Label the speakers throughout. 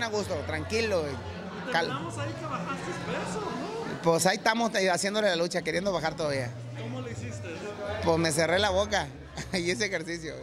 Speaker 1: bien a gusto, tranquilo.
Speaker 2: Terminamos ahí que bajaste peso, ¿no?
Speaker 1: Pues ahí estamos haciéndole la lucha, queriendo bajar todavía.
Speaker 2: ¿Cómo lo hiciste?
Speaker 1: Pues me cerré la boca y hice ejercicio.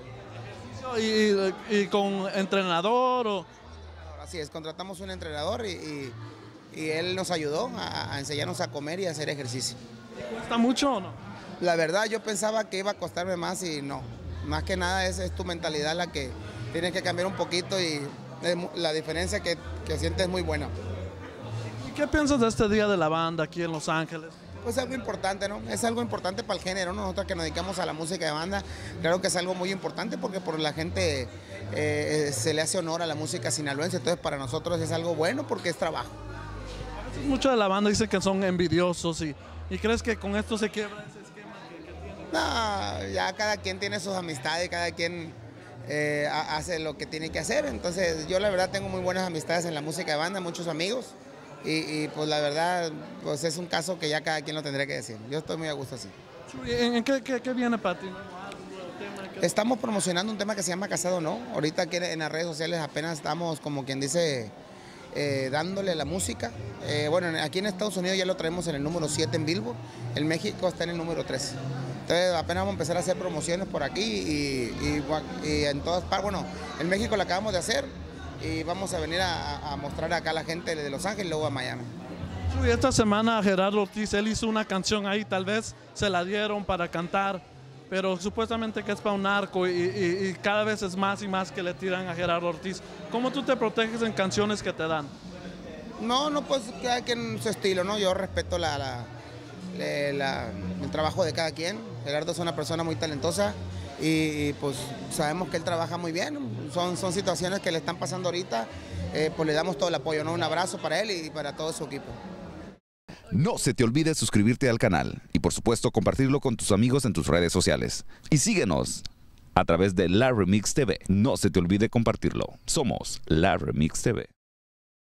Speaker 2: ¿Y con entrenador o...?
Speaker 1: Así es, contratamos un entrenador y él nos ayudó a enseñarnos a comer y a hacer ejercicio.
Speaker 2: ¿Cuesta mucho o no?
Speaker 1: La verdad yo pensaba que iba a costarme más y no. Más que nada es tu mentalidad la que tiene que cambiar un poquito y la diferencia que sientes es muy buena.
Speaker 2: ¿Y qué piensas de este Día de la Banda aquí en Los Ángeles?
Speaker 1: Pues algo importante, ¿no? Es algo importante para el género, ¿no? Nosotros que nos dedicamos a la música de banda, creo que es algo muy importante porque por la gente se le hace honor a la música sinaloense, entonces para nosotros es algo bueno porque es trabajo.
Speaker 2: Mucho de la banda dice que son envidiosos y ¿crees que con esto se quiebra ese esquema que tienen?
Speaker 1: No, ya cada quien tiene sus amistades, cada quien hace lo que tiene que hacer, entonces yo la verdad tengo muy buenas amistades en la música de banda, muchos amigos. Y pues la verdad, pues es un caso que ya cada quien lo tendría que decir. Yo estoy muy a gusto así.
Speaker 2: ¿En qué viene para ti?
Speaker 1: Estamos promocionando un tema que se llama Casado No. Ahorita aquí en las redes sociales apenas estamos, como quien dice, dándole la música. Bueno, aquí en Estados Unidos ya lo traemos en el número 7 en Billboard. En México está en el número 3. Entonces apenas vamos a empezar a hacer promociones por aquí y en todas partes. Bueno, en México la acabamos de hacer. Y vamos a venir a mostrar acá a la gente de Los Ángeles y luego a Miami.
Speaker 2: Esta semana Gerardo Ortiz, él hizo una canción ahí, tal vez se la dieron para cantar, pero supuestamente que es para un narco y cada vez es más y más que le tiran a Gerardo Ortiz. ¿Cómo tú te proteges en canciones que te dan?
Speaker 1: No, pues cada quien su estilo, ¿no? Yo respeto el trabajo de cada quien. Gerardo es una persona muy talentosa. Y pues sabemos que él trabaja muy bien, son situaciones que le están pasando ahorita, pues le damos todo el apoyo, ¿no? Un abrazo para él y para todo su equipo.
Speaker 3: No se te olvide suscribirte al canal y por supuesto compartirlo con tus amigos en tus redes sociales. Y síguenos a través de La Remix TV. No se te olvide compartirlo. Somos La Remix TV.